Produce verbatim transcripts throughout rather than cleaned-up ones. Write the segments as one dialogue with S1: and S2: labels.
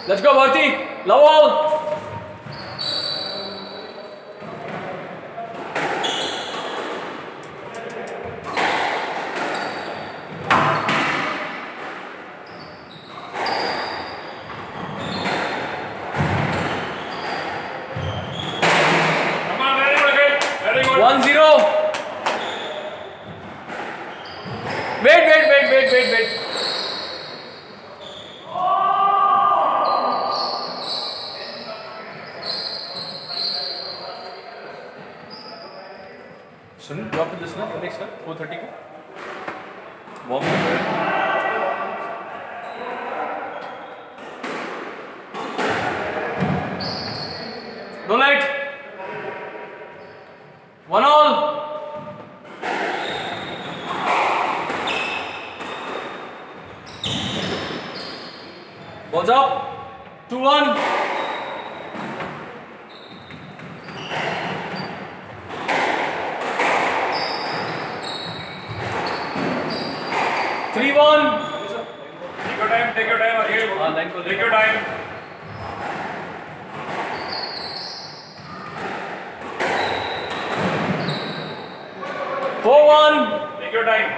S1: Let's go, Bharti. Love all. one zero. Wait, wait, wait, wait, wait, wait. Shouldn't drop this now, next time, four thirty ko. Warm up. No light. One all. Balls up. Two one. Three one.
S2: Take your time. Take your time. Again.
S1: Ah, line ko
S2: Take your time.
S1: Four one.
S2: Take your time.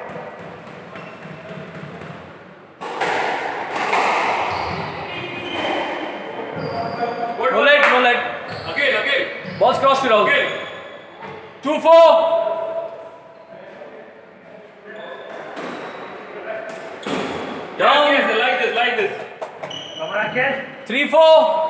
S2: Good.
S1: No light, no light.
S2: Again, again.
S1: Balls crossed to Rahul.
S2: Again.
S1: Two four. Down.
S2: Yes, yes, like this, like this.
S1: Three four.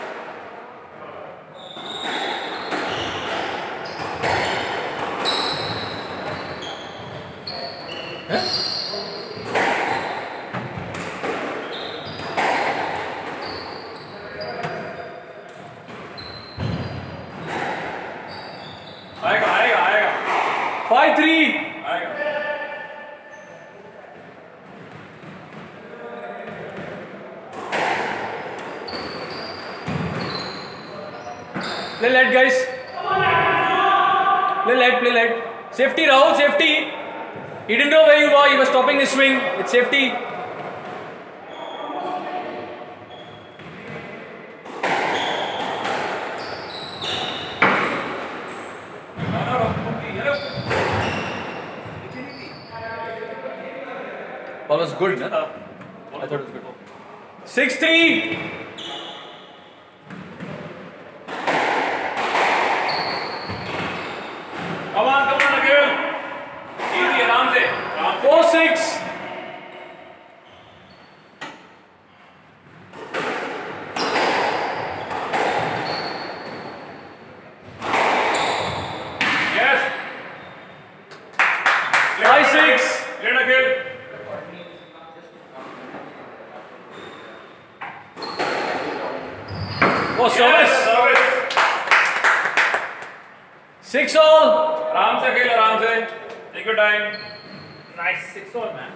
S2: आएगा, आएगा, आएगा.
S1: Five three.
S2: आएगा.
S1: Play light, guys. Play light, play light. Safety, Rahul, safety. He didn't know where you were. He was stopping his swing. It's safety. Ball was good, huh? I thought it was good. Six three.
S2: Come on, come on again. Easy, आराम से.
S1: Four six.
S2: Yes.
S1: Five six.
S2: Let again.
S1: Oh, service.
S2: Service.
S1: Six all.
S2: आराम से खेल, आराम से. Take your time.
S3: Nice six all, man.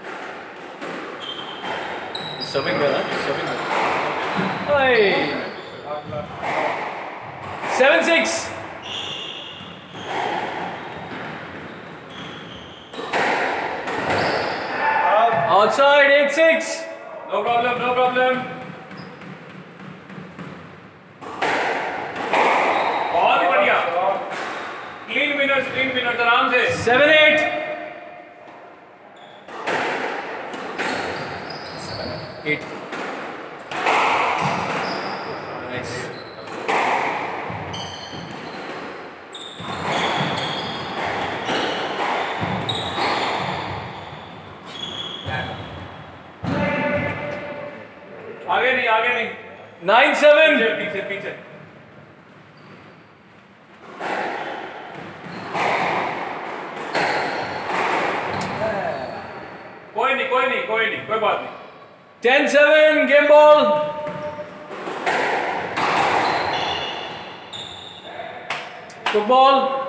S1: Serving well, huh? Serving well. Hey. Seven six. Outside eight six.
S2: No problem, no problem. बहुत ही बढ़िया. Clean winners, clean winners, आराम से.
S1: Seven eight. Eight. Nice.
S2: आगे नहीं, आगे नहीं.
S1: Nine seven.
S2: पीछे, पीछे, पीछे. कोई नहीं, कोई नहीं, कोई नहीं, कोई बात नहीं.
S1: Ten seven. Game ball. Good ball.